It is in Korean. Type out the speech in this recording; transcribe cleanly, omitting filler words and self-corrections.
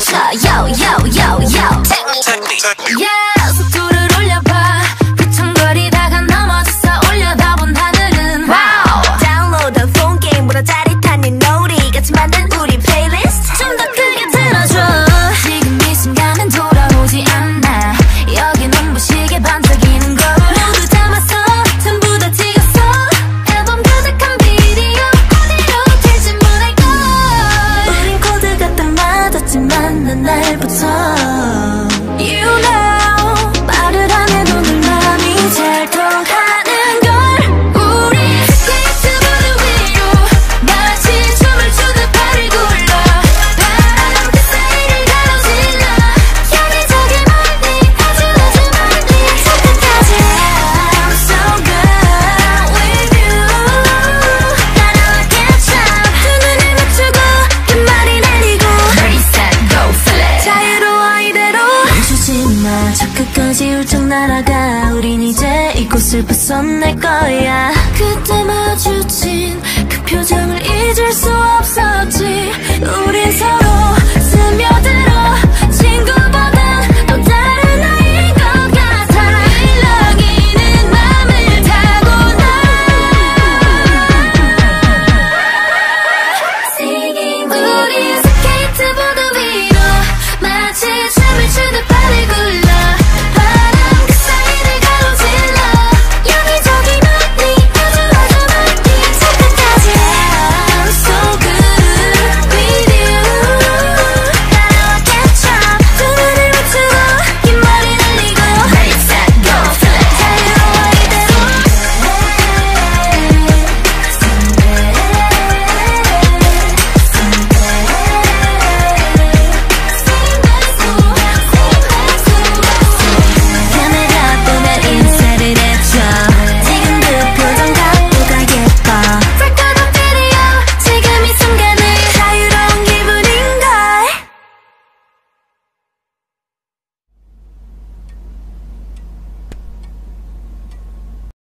멈춰 yo yo yo yo take me yeah 속도를 올려봐 휘청거리다가 넘어져서 올려다본 하늘은 wow 다운로드 폰 게임보다 짜릿한 이 놀이 같이 만든 우리 플레이리스트 좀 더 크게 틀어줘 지금 이 순간은 돌아오지 않아 여기 눈부시게 반짝이는 걸 모두 담았어 전부 다 찍었어 앨범 가득한 비디오 어디로 튈지 모를걸 우린 코드가 딱 맞았지만 난 날부터 You know